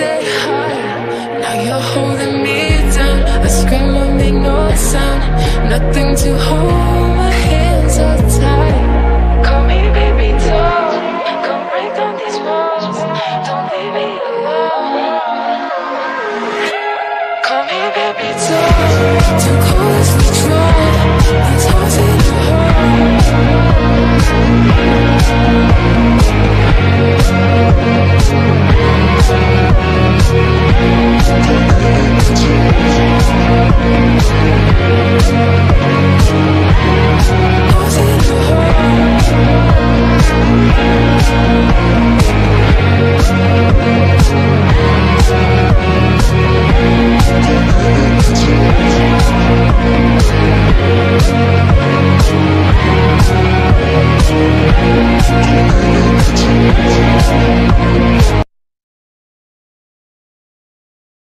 stay high. Now you're holding me down. I scream but make no sound. Nothing to hold, my hands are tied. Call me baby doll. Come break down these walls. Don't leave me alone. Call me baby doll. Too cold as we try. It's hard to